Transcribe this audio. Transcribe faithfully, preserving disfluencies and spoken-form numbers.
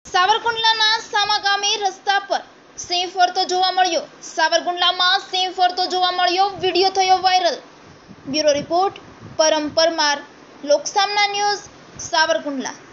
સાવરકુંડલાના સામા ગામે રસ્તા પર સિંહ ફરતો જોવા મળ્યો સાવરકુંડલામાં સિંહ ફરતો જોવા મળ્યો વિડીયો થયો viral. Bureau report Param Parmar, Loksamna news, Savarkundla.